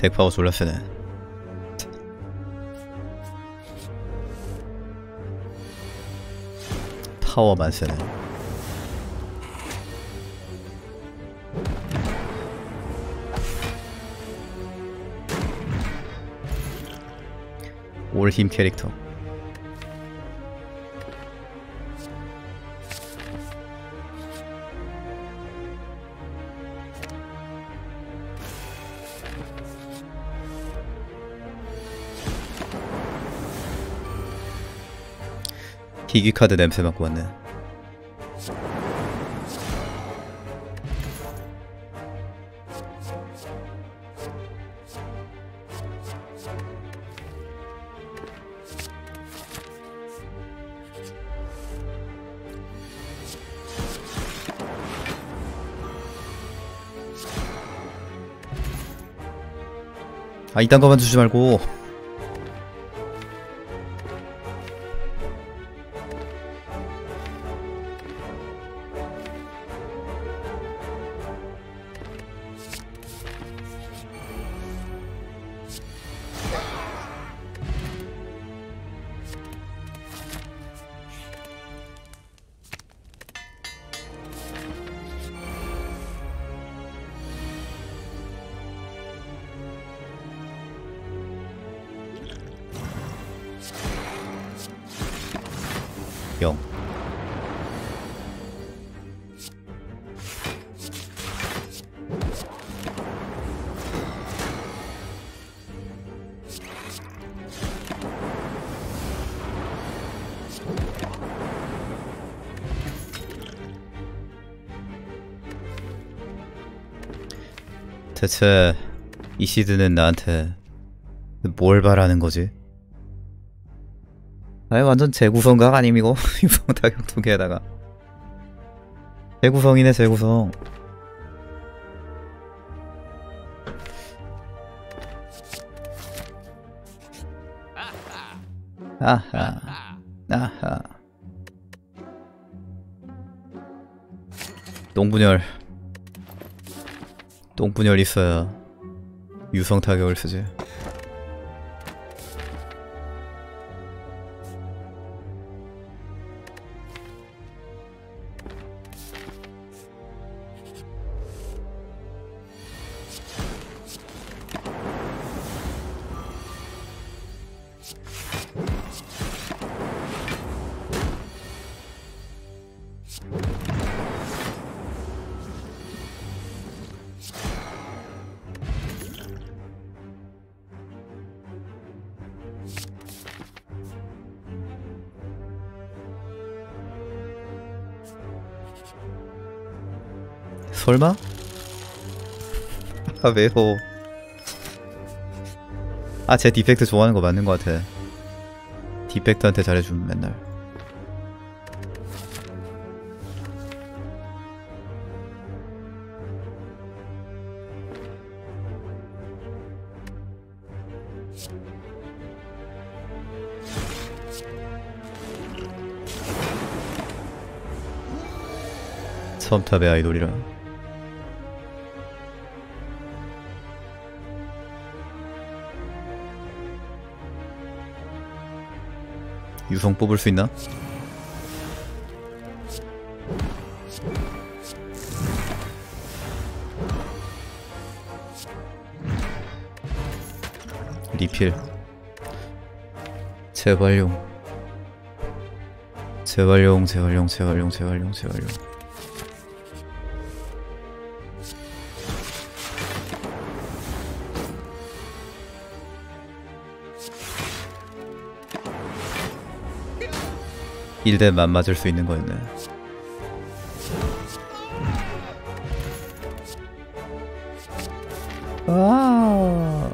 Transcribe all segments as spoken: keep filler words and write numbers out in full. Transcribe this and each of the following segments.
백파워 졸라 세네. 파워만 세네. 올 힘 캐릭터. 기기카드 냄새 맡고 왔네. 아, 이딴 거만 주지 말고. 영. 대체 이시드는 나한테 뭘 바라는 거지? 아이, 완전 재구성각 아님 이거? 유성 타격 두 개에다가 재구성이네, 재구성. 아하 아하. 똥분열 똥분열 있어야 유성 타격을 쓰지. 설마? 아, 왜요? 아, 제 디펙트 좋아하는 거 맞는 거 같아. 디펙트한테 잘해주면 맨날. 섬탑의 아이돌이라. 유성 뽑을 수 있나? 리필. 재활용. 재활용, 재활용, 재활용, 재활용, 재활용. 일 대 만 맞을 수 있는 거였네. 아.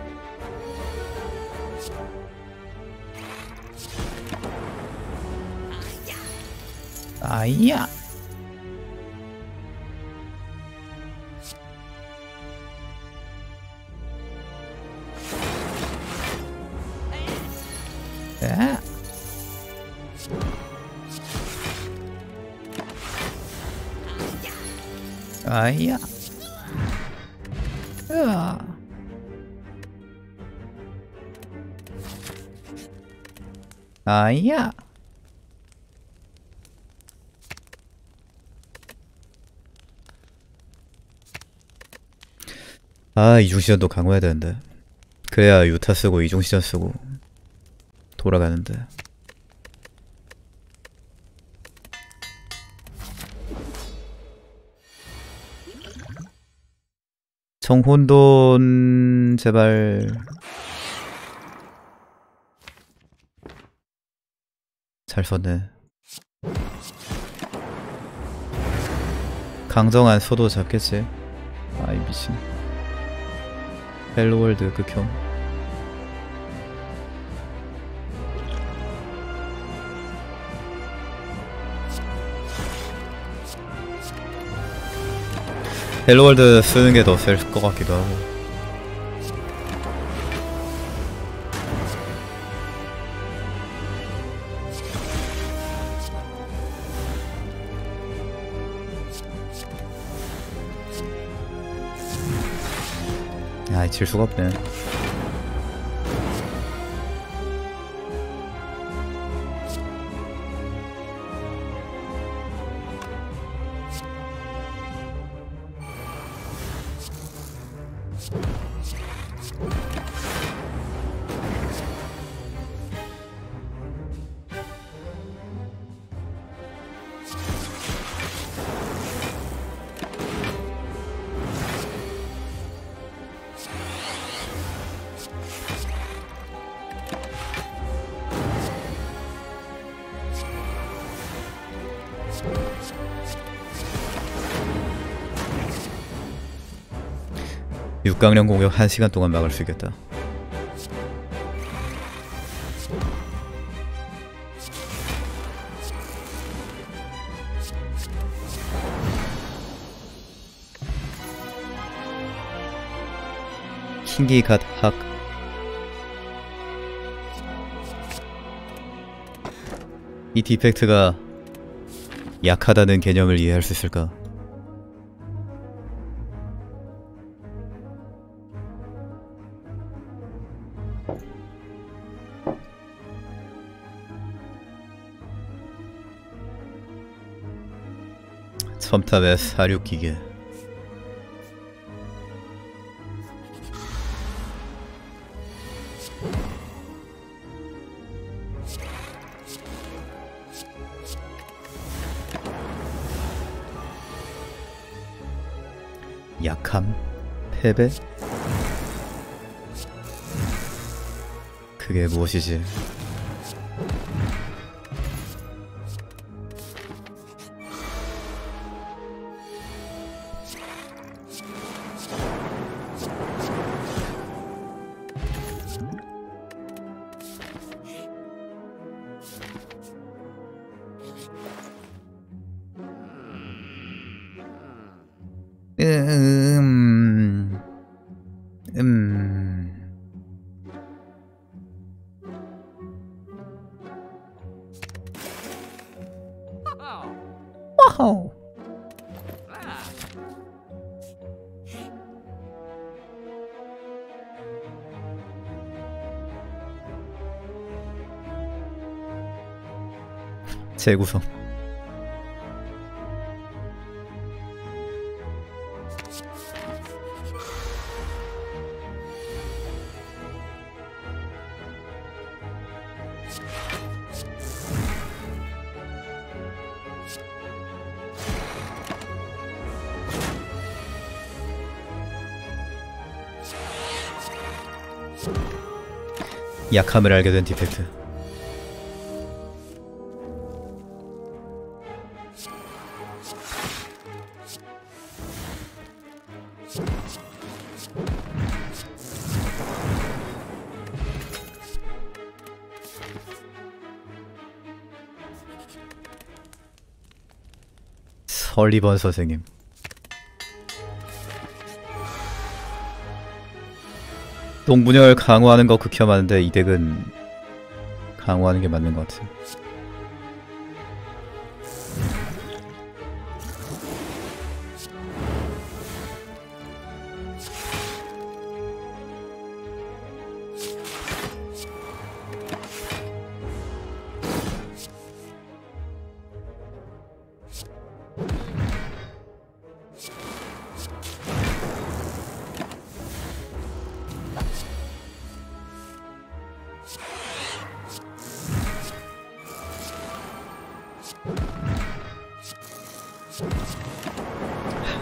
아이야. 에? 아이야. 으아. 아이야. 아, 이중시전도 강화해야 되는데. 그래야 유타 쓰고 이중시전 쓰고 돌아가는데. 정혼돈 제발. 잘 썼네. 강정한 소도 잡겠지. 아이 미친. 헬로월드 극혐. 헬로월드 쓰는 게 더 셀 것 같기도 하고. 아이 질 수가 없네. 육강령 공격 한 시간 동안 막을 수 있겠다. 킹기 갓 학. 이 디펙트가 약하다는 개념을 이해할 수 있을까? 첨탑의 사륙기계. 약함? 패배? 그게 무엇이지? 음... 음... 와우. 재구성. 약함을 알게 된 디펙트. 설리번 선생님. 동분열 강화하는 거 극혐하는데 이 덱은 강화하는 게 맞는 것 같아.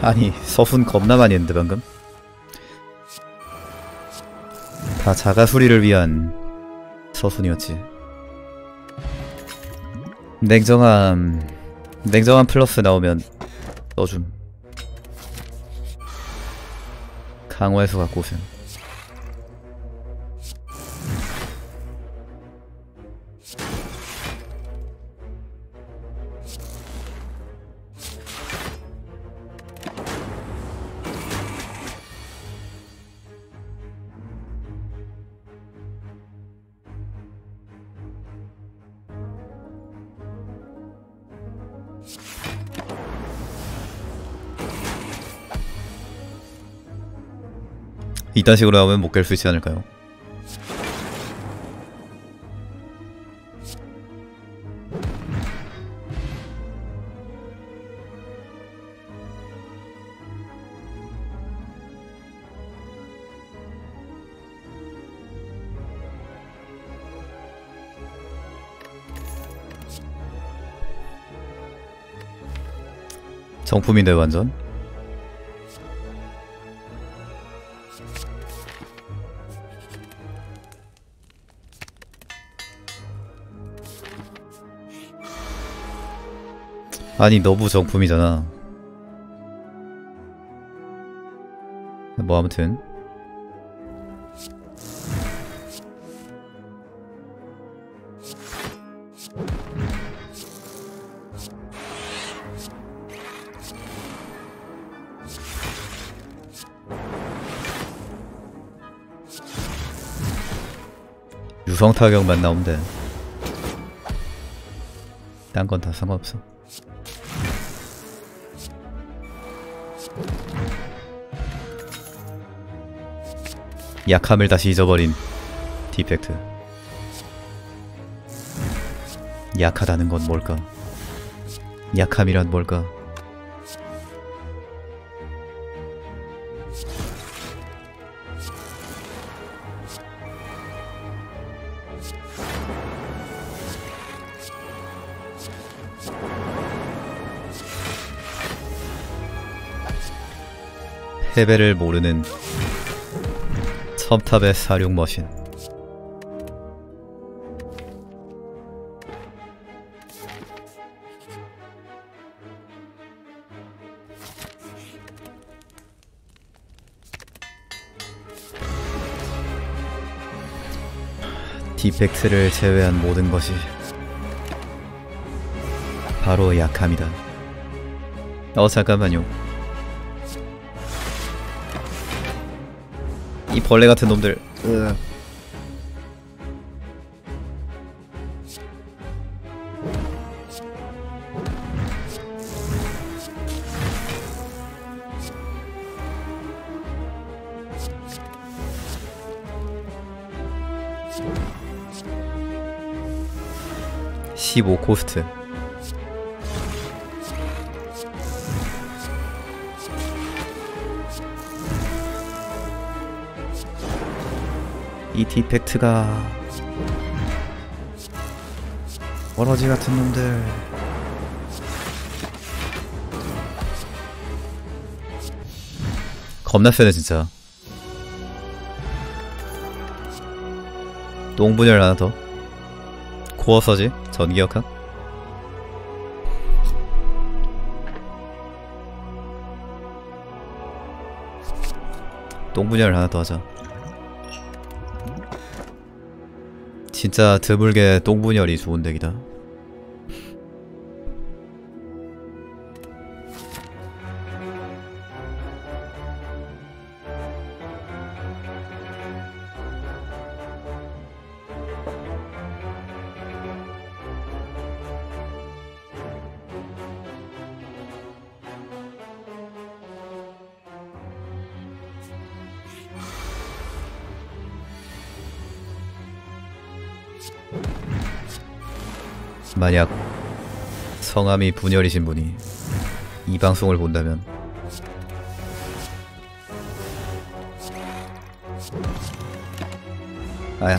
아니 서순 겁나 많이 했는데 방금. 다 자가수리를 위한 서순이었지. 냉정함 냉정함 플러스 나오면 넣어줌. 강화해서 갖고 오세요. 이딴 식으로 하면 못 깰 수 있지 않을까요? 정품인데 완전? 아니 너무 정품이잖아. 뭐 아무튼 유성 타격만 나오면 돼. 딴 건 다 상관없어. 약함을 다시 잊어버린 디펙트. 약하다는 건 뭘까? 약함이란 뭘까? 패배를 모르는 첨탑의 사륙 머신. 디펙트를 제외한 모든 것이 바로 약함이다. 어 잠깐만요. 이 벌레 같은 놈들. 으. 십오 코스트. 이 디펙트가 어러지 같은 놈들. 겁나 세네 진짜. 똥분열 하나 더. 코어 서지? 전기역학? 똥분열 하나 더 하자. 진짜 드물게 똥분열이 좋은 덱이다. 만약 성함이 분열이신 분이 이 방송을 본다면 아야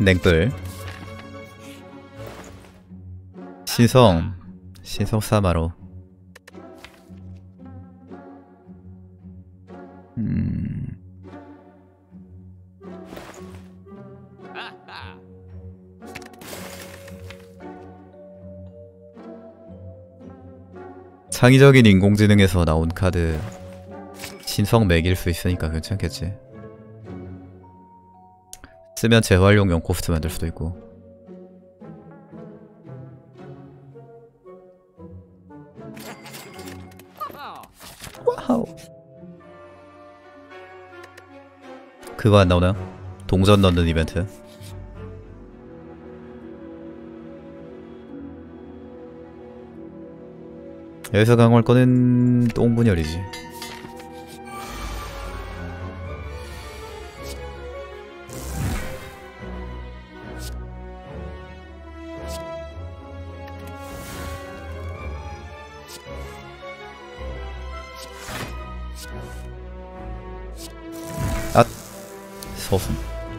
냉불 신성 신성 사마로 음 창의적인 인공지능에서 나온 카드 신성 맥일 수 있으니까 괜찮겠지. 쓰면 재활용용 코스트 만들 수도 있고. 와우. 그거 안 나오나요? 동전 넣는 이벤트. 여기서 강화할 거는 똥분열이지. 앗! 서순.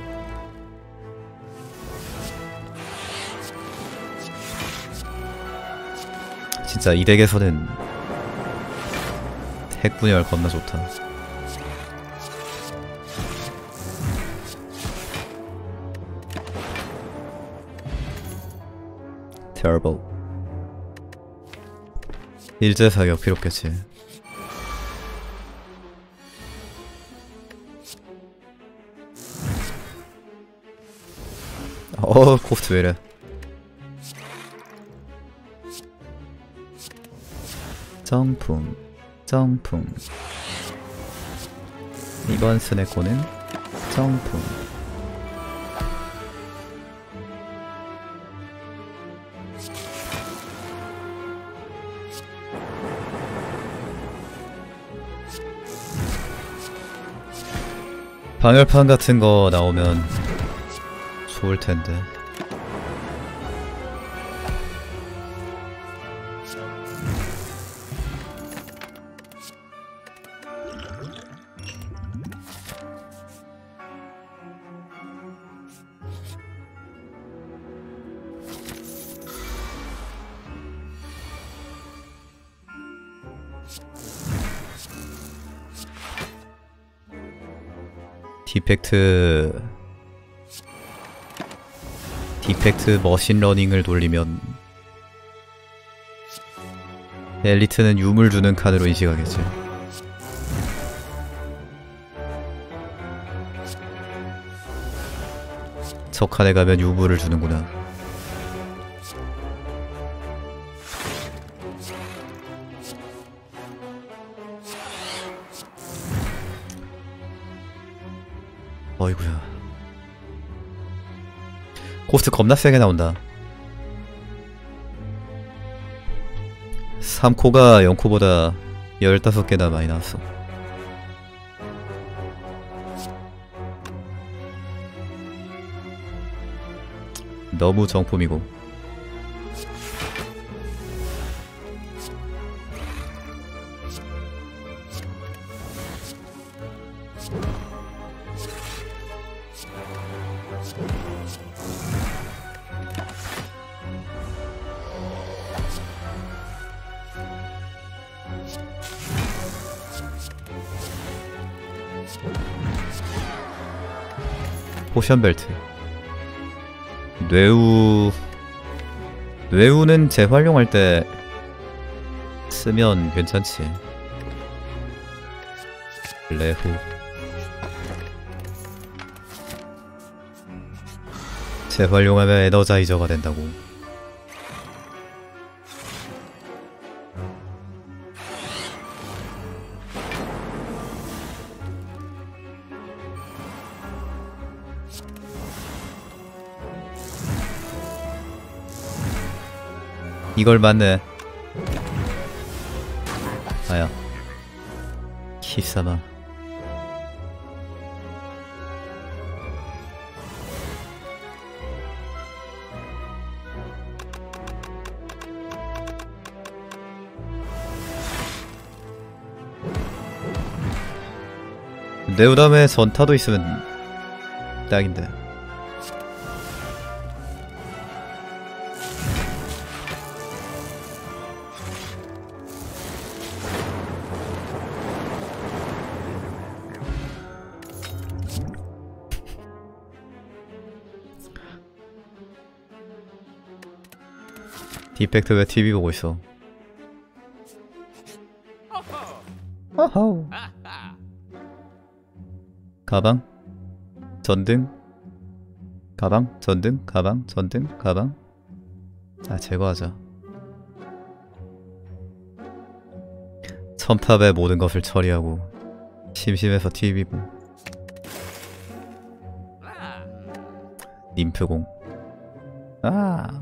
진짜 이 덱에서는 핵분열 겁나 좋다. Terrible. 일제 사격 필요 없겠지. 어, 코스트 왜 이래. 정품, 정품. 이번 스네코는 정품. 방열판 같은 거 나오면 좋을 텐데. 디펙트 디펙트 머신러닝을 돌리면 엘리트는 유물 주는 칸으로 인식하겠지. 저 칸에 가면 유물을 주는구나. 어이구야. 코스트 겁나 세게 나온다. 삼 코가 영 코보다 열다섯 개나 많이 나왔어. 너무 정품이고. 포션벨트. 뇌우... 뇌우는 재활용할 때 쓰면 괜찮지. 레후. 재활용하면 에너자이저가 된다고. 이걸 맞네. 아야. 키사마. 내우 다음에 전타도 있으면 딱인데. 디펙트 왜 티비 보고 있어? 어허. 가방? 전등? 가방? 전등? 가방? 전등? 가방? 아, 제거하자. 첨탑의 모든 것을 처리하고 심심해서 티비 보. 님프공. 아.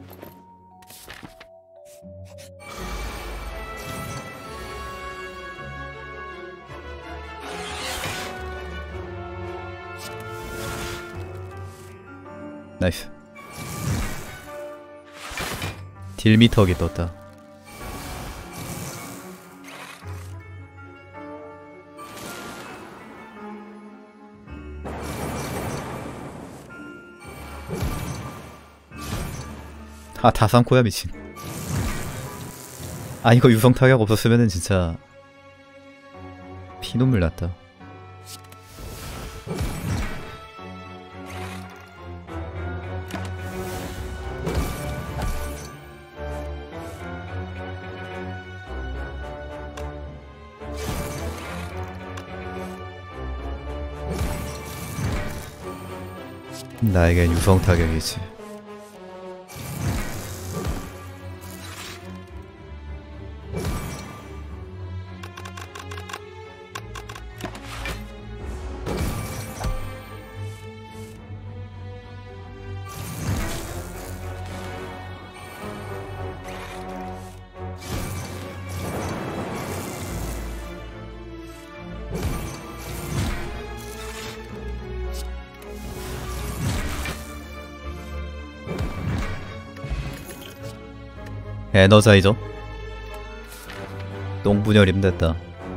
나이스. 딜미터기 떴다. 아, 다 삼코야 미친. 아, 이거 유성 타격 없었으면은 진짜 피눈물 났다. 나에겐 유성 타격이지. 에너자이저? 똥분열 힘됐다.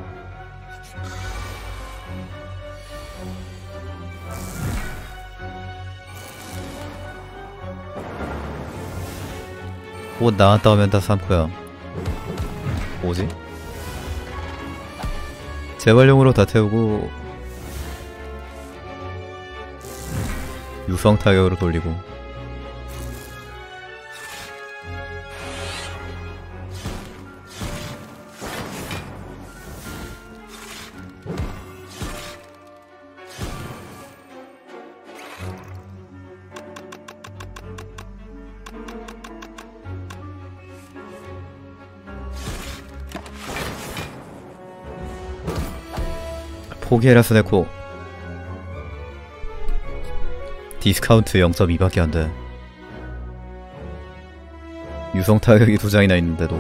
옷 나왔다 오면 다 삼코야. 뭐지? 재활용으로 다 태우고 유성 타격으로 돌리고. 포기해라 스네코. 디스카운트 영 점 이밖에 안돼. 유성 타격이 두 장이나 있는데도.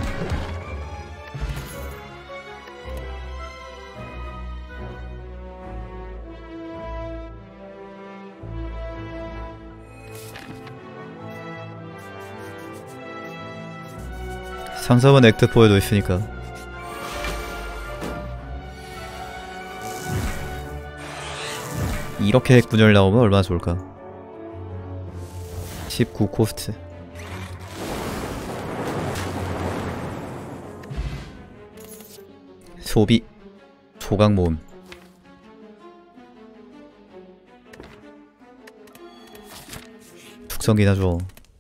상점은 액트 포에도 있으니까. 이렇게 핵분열 나오면 얼마나 좋을까. 십구 코스트. 소비. 소각 모음. 특성기나 줘.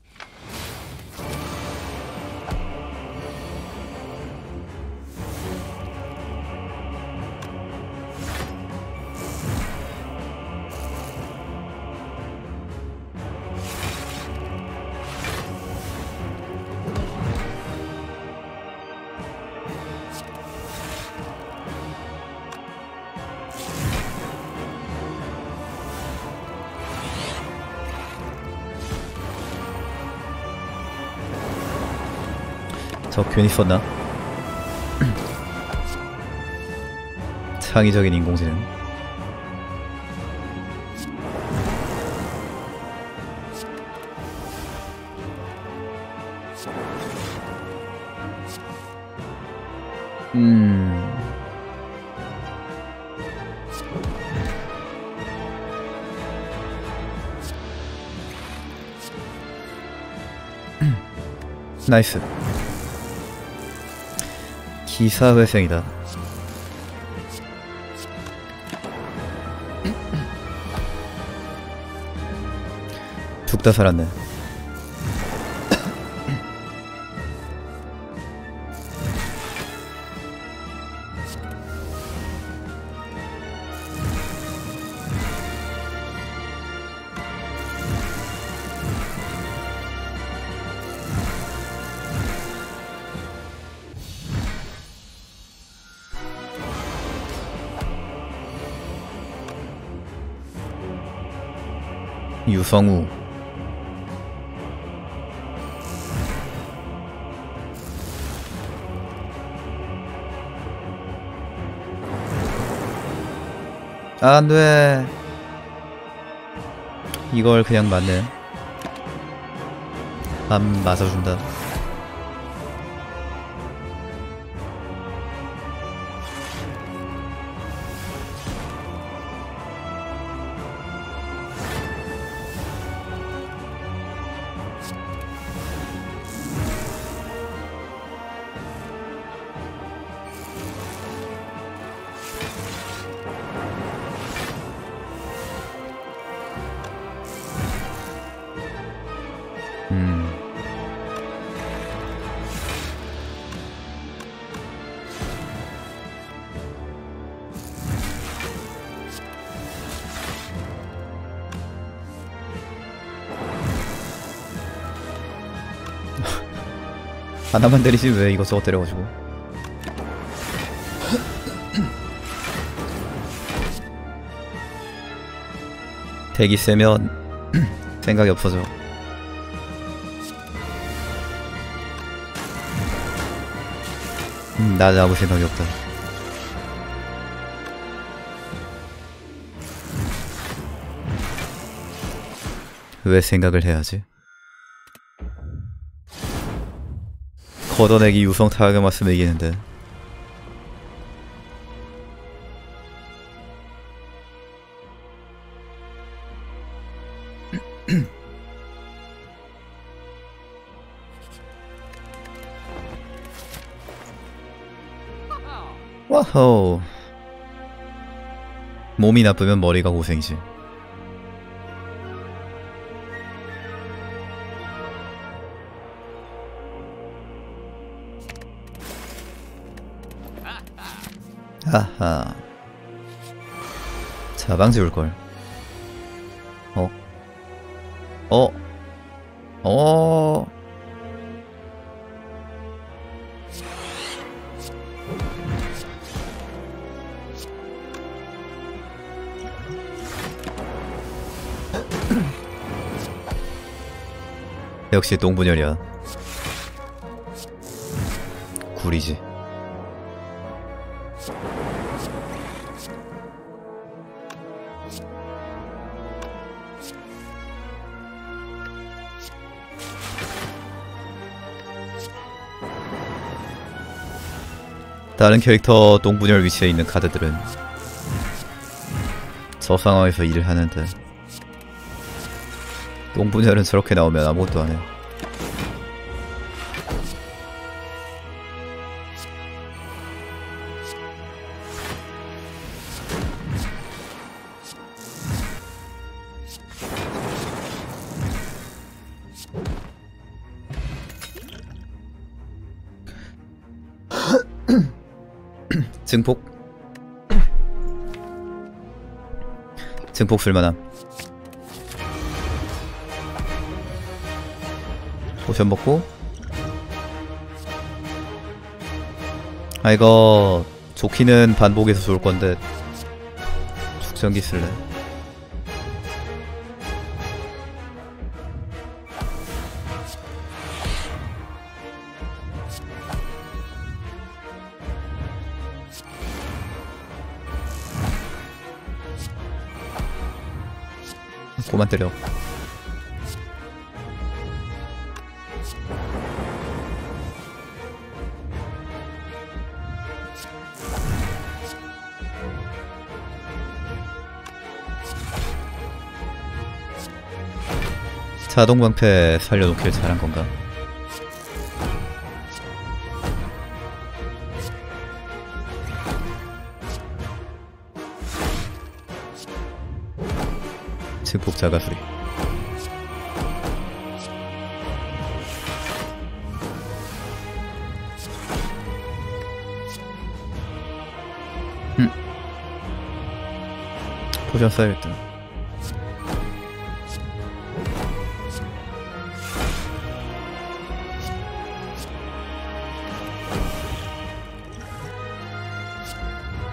저 괜히 썼나? 창의적인 인공지능. 음... 나이스. 기사회생이다. 둘 다 살았네. 유성우. 안돼. 이걸 그냥 맞네. 안 맞아준다. 음. 하나만 때리지 왜 이것저것 때려가지고. 대기 세면 생각이 없어져. 음, 나는 아무 생각이 없다. 왜 생각을 해야지? 걷어내기 유성 타격을 맞으면 이기는데. 와호. 몸이 나쁘면 머리가 고생이지. 하하. 자방 지울걸. 어? 어? 어? 역시 똥분열이야. 구리지. 다른 캐릭터 똥분열 위치에 있는 카드들은 저 상황에서 일을 하는데 똥분열은 저렇게 나오면 아무것도 안 해. 증폭. 증폭 쓸만함. 포션 먹고. 아 이거 좋기는 반복해서 좋을 건데 축전기 쓸래. 그만 때려. 자동 방패 살려놓길 잘한 건가? 증폭 자가수리. 음. 포션 써야겠다.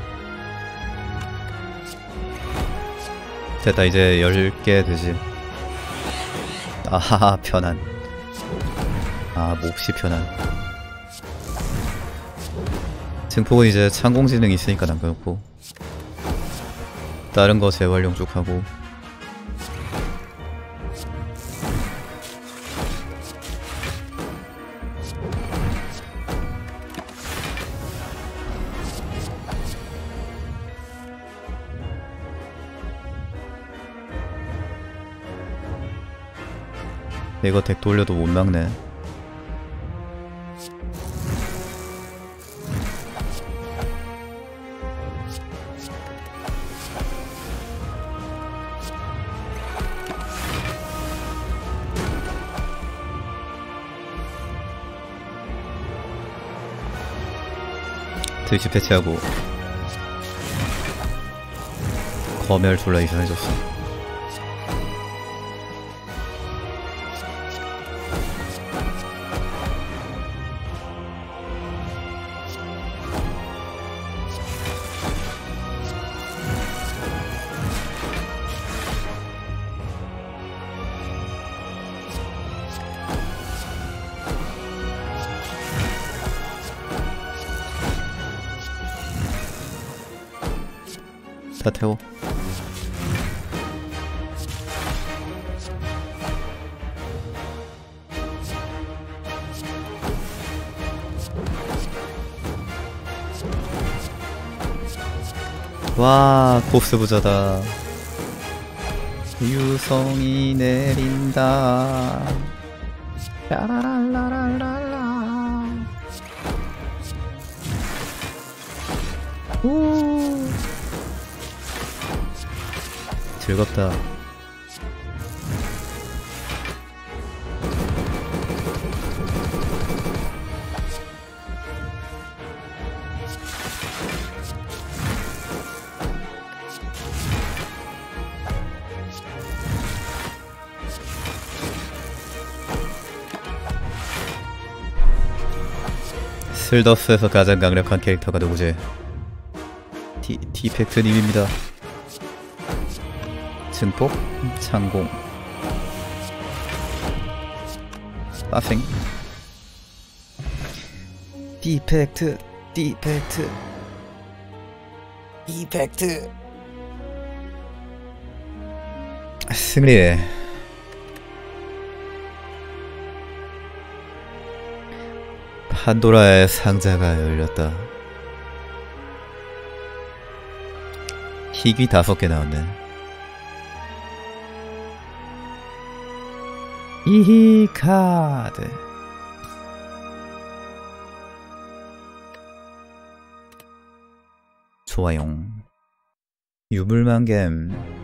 됐다. 이제 열 개 되지. 아하하 편안. 아 몹시 편안. 증폭은 이제 창공지능이 있으니까 남겨놓고 다른 거 재활용 쭉 하고. 이거 덱 돌려도 못 막네. 드시 패치하고 검열 졸라 이상해졌어. 다 태워. 와 곱스 부자다. 유성이 내린다. 라라랄라랄라. 오 즐겁다. 슬더스에서 가장 강력한 캐릭터가 누구지? 디, 디펙트님입니다. 증폭, 창공, 빠생. 디펙트, 디펙트, 디펙트. 승리. 판도라의 상자가 열렸다. 희귀 다섯 개 나왔네. 이히 카드. 좋아요. 유물만겜.